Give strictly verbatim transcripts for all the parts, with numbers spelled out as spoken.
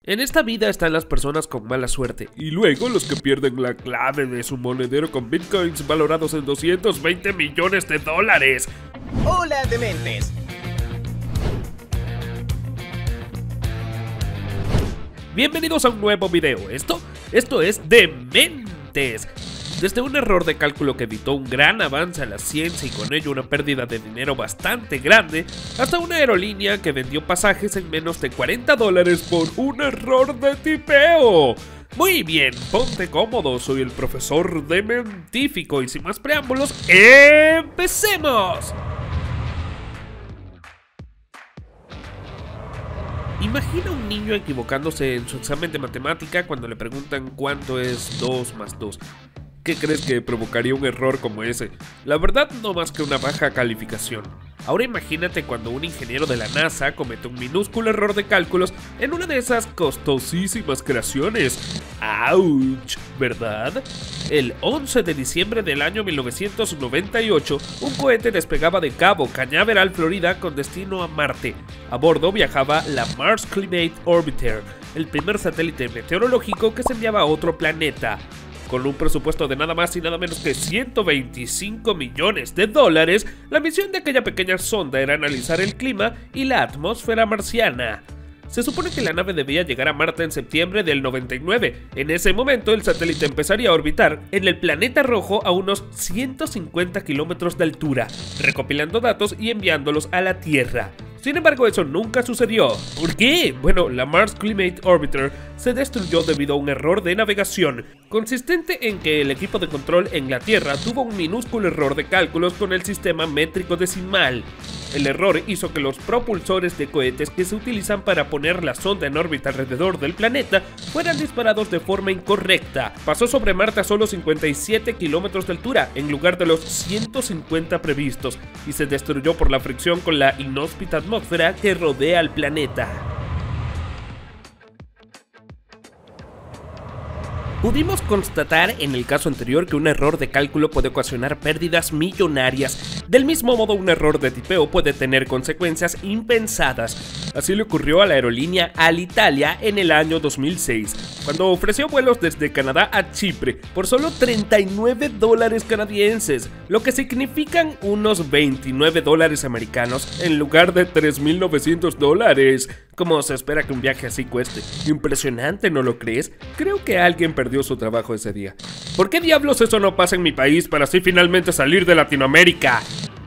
En esta vida están las personas con mala suerte y luego los que pierden la clave de su monedero con bitcoins valorados en doscientos veinte millones de dólares. Hola, dementes. Bienvenidos a un nuevo video. Esto, esto es Dementes. Desde un error de cálculo que evitó un gran avance a la ciencia y con ello una pérdida de dinero bastante grande, hasta una aerolínea que vendió pasajes en menos de cuarenta dólares por un error de tipeo. Muy bien, ponte cómodo, soy el profesor Dementífico y sin más preámbulos, ¡empecemos! Imagina un niño equivocándose en su examen de matemática cuando le preguntan cuánto es dos más dos. ¿Qué crees que provocaría un error como ese? La verdad, no más que una baja calificación. Ahora imagínate cuando un ingeniero de la NASA comete un minúsculo error de cálculos en una de esas costosísimas creaciones. ¡Auch! ¿Verdad? El once de diciembre del año mil novecientos noventa y ocho, un cohete despegaba de Cabo Cañaveral, Florida, con destino a Marte. A bordo viajaba la Mars Climate Orbiter, el primer satélite meteorológico que se enviaba a otro planeta. Con un presupuesto de nada más y nada menos que ciento veinticinco millones de dólares, la misión de aquella pequeña sonda era analizar el clima y la atmósfera marciana. Se supone que la nave debía llegar a Marte en septiembre del noventa y nueve. En ese momento el satélite empezaría a orbitar en el planeta rojo a unos ciento cincuenta kilómetros de altura, recopilando datos y enviándolos a la Tierra. Sin embargo, eso nunca sucedió. ¿Por qué? Bueno, la Mars Climate Orbiter se destruyó debido a un error de navegación, consistente en que el equipo de control en la Tierra tuvo un minúsculo error de cálculos con el sistema métrico decimal. El error hizo que los propulsores de cohetes que se utilizan para poner la sonda en órbita alrededor del planeta fueran disparados de forma incorrecta. Pasó sobre Marte a solo cincuenta y siete kilómetros de altura, en lugar de los ciento cincuenta previstos, y se destruyó por la fricción con la inhóspita atmósfera que rodea al planeta. Pudimos constatar en el caso anterior que un error de cálculo puede ocasionar pérdidas millonarias. Del mismo modo, un error de tipeo puede tener consecuencias impensadas. Así le ocurrió a la aerolínea Alitalia en el año dos mil seis, cuando ofreció vuelos desde Canadá a Chipre por solo treinta y nueve dólares canadienses, lo que significan unos veintinueve dólares americanos en lugar de tres mil novecientos dólares. ¿Cómo se espera que un viaje así cueste? Impresionante, ¿no lo crees? Creo que alguien perdió su trabajo ese día. ¿Por qué diablos eso no pasa en mi país para así finalmente salir de Latinoamérica?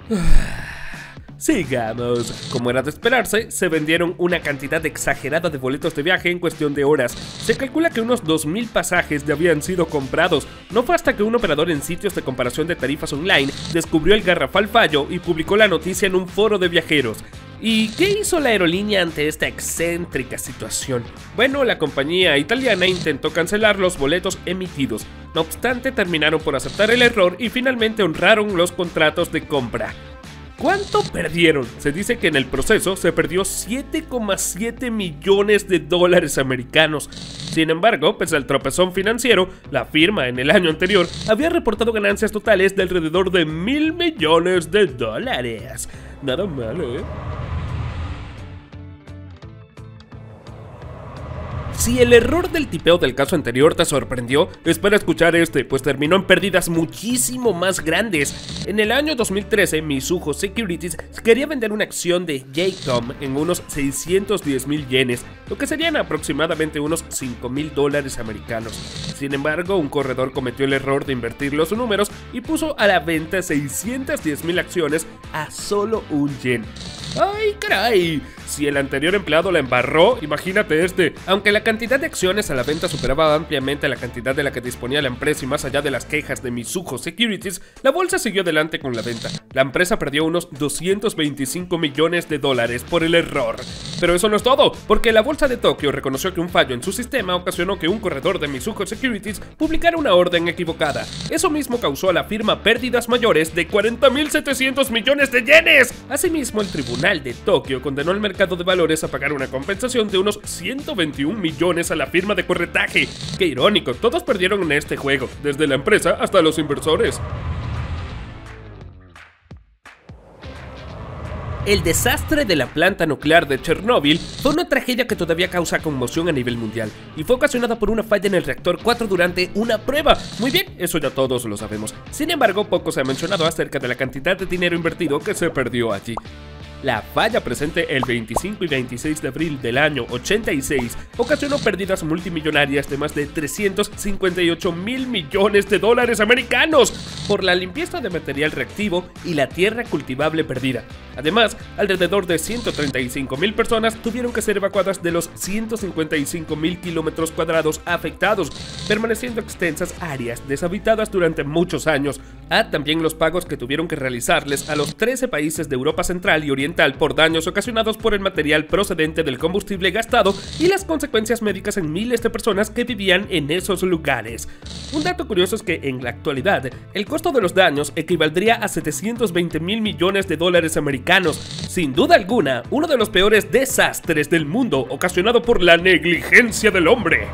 Sigamos. Como era de esperarse, se vendieron una cantidad exagerada de boletos de viaje en cuestión de horas. Se calcula que unos dos mil pasajes ya habían sido comprados. No fue hasta que un operador en sitios de comparación de tarifas online descubrió el garrafal fallo y publicó la noticia en un foro de viajeros. ¿Y qué hizo la aerolínea ante esta excéntrica situación? Bueno, la compañía italiana intentó cancelar los boletos emitidos. No obstante, terminaron por aceptar el error y finalmente honraron los contratos de compra. ¿Cuánto perdieron? Se dice que en el proceso se perdió siete coma siete millones de dólares americanos. Sin embargo, pese al tropezón financiero, la firma en el año anterior había reportado ganancias totales de alrededor de mil millones de dólares. Nada malo, ¿eh? Si el error del tipeo del caso anterior te sorprendió, espera escuchar este, pues terminó en pérdidas muchísimo más grandes. En el año dos mil trece, Mizuho Securities quería vender una acción de J-Com en unos seiscientos diez mil yenes, lo que serían aproximadamente unos cinco mil dólares americanos. Sin embargo, un corredor cometió el error de invertir los números y puso a la venta seiscientas diez mil acciones a solo un yen. ¡Ay, caray! Si el anterior empleado la embarró, imagínate este. Aunque la cantidad de acciones a la venta superaba ampliamente la cantidad de la que disponía la empresa y más allá de las quejas de Mizuho Securities, la bolsa siguió adelante con la venta. La empresa perdió unos doscientos veinticinco millones de dólares por el error. Pero eso no es todo, porque la bolsa de Tokio reconoció que un fallo en su sistema ocasionó que un corredor de Mizuho Securities publicara una orden equivocada. Eso mismo causó a la firma pérdidas mayores de cuarenta mil setecientos millones de yenes. Asimismo, el tribunal de Tokio condenó al mercado de valores a pagar una compensación de unos ciento veintiún millones a la firma de corretaje. Qué irónico, todos perdieron en este juego, desde la empresa hasta los inversores. El desastre de la planta nuclear de Chernóbil fue una tragedia que todavía causa conmoción a nivel mundial y fue ocasionada por una falla en el reactor cuatro durante una prueba. Muy bien, eso ya todos lo sabemos. Sin embargo, poco se ha mencionado acerca de la cantidad de dinero invertido que se perdió allí. La falla presente el veinticinco y veintiséis de abril del año ochenta y seis ocasionó pérdidas multimillonarias de más de trescientos cincuenta y ocho mil millones de dólares americanos por la limpieza de material reactivo y la tierra cultivable perdida. Además, alrededor de ciento treinta y cinco mil personas tuvieron que ser evacuadas de los ciento cincuenta y cinco mil kilómetros cuadrados afectados, permaneciendo extensas áreas deshabitadas durante muchos años. Ah, también los pagos que tuvieron que realizarles a los trece países de Europa Central y Oriental por daños ocasionados por el material procedente del combustible gastado y las consecuencias médicas en miles de personas que vivían en esos lugares. Un dato curioso es que en la actualidad el costo de los daños equivaldría a setecientos veinte mil millones de dólares americanos. Sin duda alguna, uno de los peores desastres del mundo ocasionado por la negligencia del hombre.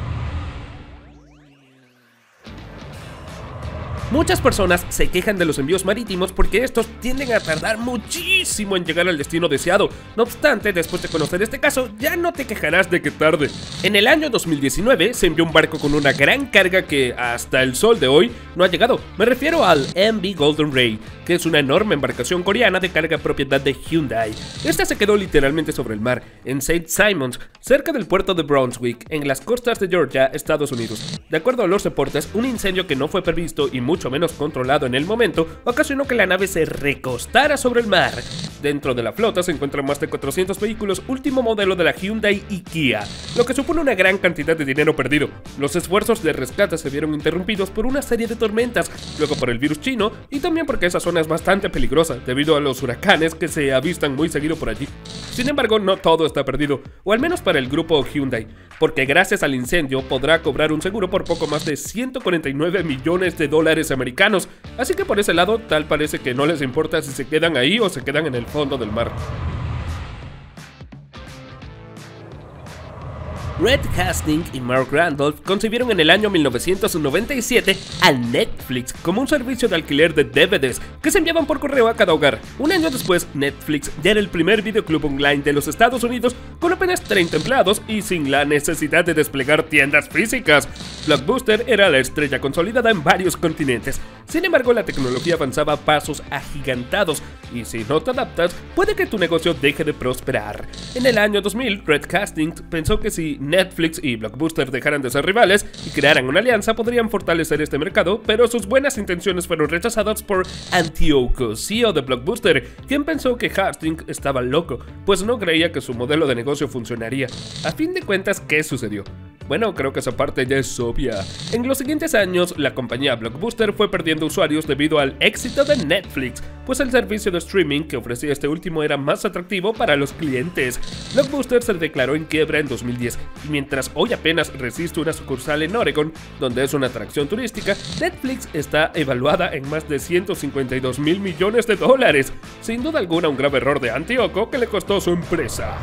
Muchas personas se quejan de los envíos marítimos porque estos tienden a tardar muchísimo en llegar al destino deseado. No obstante, después de conocer este caso, ya no te quejarás de que tarde. En el año dos mil diecinueve se envió un barco con una gran carga que hasta el sol de hoy no ha llegado. Me refiero al M V Golden Ray, que es una enorme embarcación coreana de carga propiedad de Hyundai. Esta se quedó literalmente sobre el mar, en Saint Simons, cerca del puerto de Brunswick, en las costas de Georgia, Estados Unidos. De acuerdo a los reportes, un incendio que no fue previsto y mucho menos controlado en el momento ocasionó que la nave se recostara sobre el mar. Dentro de la flota se encuentran más de cuatrocientos vehículos último modelo de la Hyundai y Kia, lo que supone una gran cantidad de dinero perdido. Los esfuerzos de rescate se vieron interrumpidos por una serie de tormentas, luego por el virus chino y también porque esa zona es bastante peligrosa debido a los huracanes que se avistan muy seguido por allí. Sin embargo, no todo está perdido, o al menos para el grupo Hyundai, porque gracias al incendio podrá cobrar un seguro por poco más de ciento cuarenta y nueve millones de dólares americanos, así que por ese lado tal parece que no les importa si se quedan ahí o se quedan en el fondo del mar. Reed Hastings y Mark Randolph concibieron en el año mil novecientos noventa y siete a Netflix como un servicio de alquiler de D V Ds que se enviaban por correo a cada hogar. Un año después, Netflix ya era el primer videoclub online de los Estados Unidos con apenas treinta empleados y sin la necesidad de desplegar tiendas físicas. Blockbuster era la estrella consolidada en varios continentes. Sin embargo, la tecnología avanzaba a pasos agigantados y si no te adaptas, puede que tu negocio deje de prosperar. En el año dos mil, Reed Hastings pensó que si Netflix y Blockbuster dejaran de ser rivales y crearan una alianza podrían fortalecer este mercado, pero sus buenas intenciones fueron rechazadas por Antioco, C E O de Blockbuster, quien pensó que Hastings estaba loco, pues no creía que su modelo de negocio funcionaría. A fin de cuentas, ¿qué sucedió? Bueno, creo que esa parte ya es obvia. En los siguientes años, la compañía Blockbuster fue perdiendo usuarios debido al éxito de Netflix, pues el servicio de streaming que ofrecía este último era más atractivo para los clientes. Blockbuster se declaró en quiebra en dos mil diez, y mientras hoy apenas resiste una sucursal en Oregon, donde es una atracción turística, Netflix está evaluada en más de ciento cincuenta y dos mil millones de dólares. Sin duda alguna un grave error de Antioco que le costó su empresa.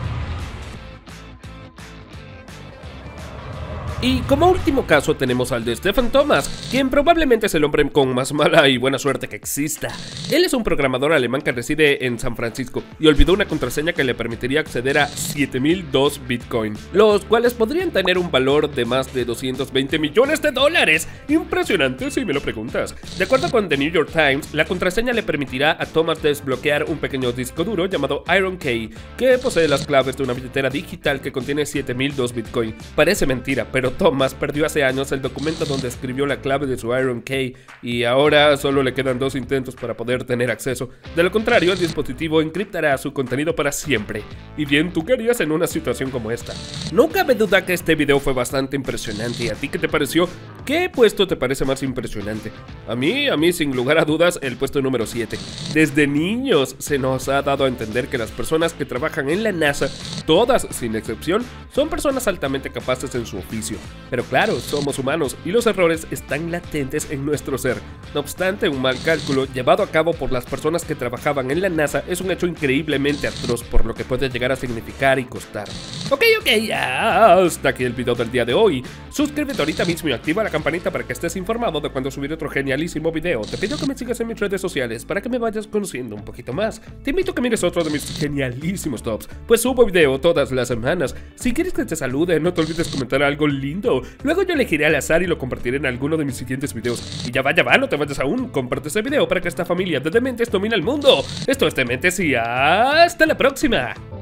Y como último caso tenemos al de Stephen Thomas, quien probablemente es el hombre con más mala y buena suerte que exista. Él es un programador alemán que reside en San Francisco y olvidó una contraseña que le permitiría acceder a siete mil dos Bitcoin, los cuales podrían tener un valor de más de doscientos veinte millones de dólares. Impresionante si me lo preguntas. De acuerdo con The New York Times, la contraseña le permitirá a Thomas desbloquear un pequeño disco duro llamado Iron Key, que posee las claves de una billetera digital que contiene siete mil dos Bitcoin. Parece mentira, pero Thomas perdió hace años el documento donde escribió la clave de su Iron Key y ahora solo le quedan dos intentos para poder tener acceso. De lo contrario, el dispositivo encriptará su contenido para siempre. Y bien, ¿tú qué harías en una situación como esta? No cabe duda que este video fue bastante impresionante. ¿Y a ti qué te pareció? ¿Qué puesto te parece más impresionante? A mí, a mí sin lugar a dudas, el puesto número siete. Desde niños se nos ha dado a entender que las personas que trabajan en la NASA, todas sin excepción, son personas altamente capaces en su oficio. Pero claro, somos humanos y los errores están latentes en nuestro ser. No obstante, un mal cálculo llevado a cabo por las personas que trabajaban en la NASA es un hecho increíblemente atroz, por lo que puede llegar a significar y costar. Ok, ok, ya hasta aquí el video del día de hoy. Suscríbete ahorita mismo y activa la campanita campanita para que estés informado de cuando subiré otro genialísimo video. Te pido que me sigas en mis redes sociales para que me vayas conociendo un poquito más. Te invito a que mires otro de mis genialísimos tops, pues subo video todas las semanas. Si quieres que te salude, no te olvides comentar algo lindo. Luego yo elegiré al azar y lo compartiré en alguno de mis siguientes videos. Y ya va, ya va, no te vayas aún. Comparte este video para que esta familia de dementes domine el mundo. Esto es Dementes y hasta la próxima.